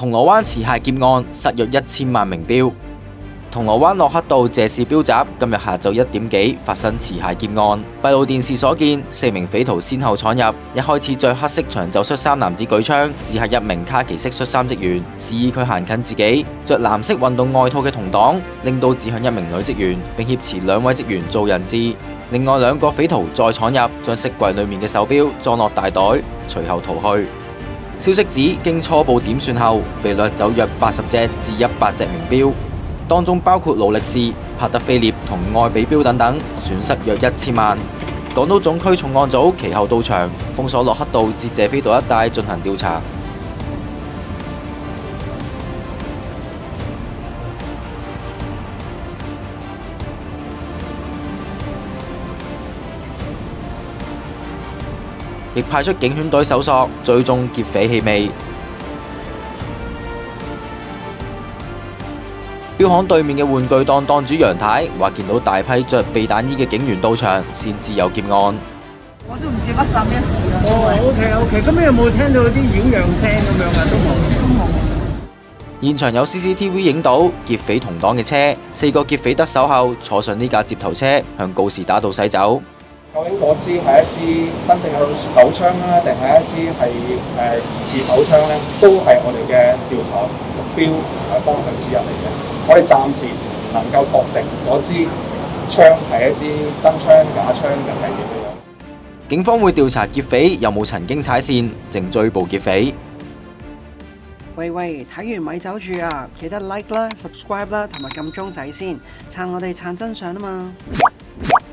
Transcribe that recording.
銅鑼灣持械劫案失約1000萬名錶。銅鑼灣洛克道謝氏錶集今日下晝1點幾發生持械劫案，閉路電視所見，4名匪徒先後闖入，一開始着黑色長袖恤衫男子舉槍指係一名卡其色恤衫職員，示意佢行近自己。着藍色運動外套嘅同黨拎刀指向一名女職員，並挾持2位職員做人質。另外2個匪徒再闖入，將飾櫃裡面嘅手錶裝落大袋，隨後逃去。消息指，經初步點算後，被掠走約80隻至100隻名錶。當中包括勞力士、帕德菲獵同愛比錶等等，損失約1000萬。港島總區重案組其後到場，封鎖洛克道至謝斐道一帶進行調查。亦派出警犬隊搜索，追蹤劫匪氣味。錶行對面嘅玩具檔檔主楊太話：見到大批着避彈衣嘅警員到場，先至有劫案。 我都唔知乜三咩事啦。 OK， 咁你有冇聽到啲擾攘聲咁樣啊？都冇。 現場有 CCTV 影到劫匪同黨嘅車，4個劫匪得手後坐上呢架接頭車，向告士打道駛走。 究竟嗰支係一支真正嘅手槍啦，定係一支係疑似手槍咧？都係我哋嘅調查目標同埋方向之一嚟嘅。我哋暫時唔能夠確定嗰支槍係一支真槍假槍定係點樣。 警方會調查劫匪有冇曾經踩線，正追捕劫匪。 喂，睇完咪走住啊！記得 like 啦、subscribe 啦，同埋撳鐘仔先，撐我哋撐真相啊嘛！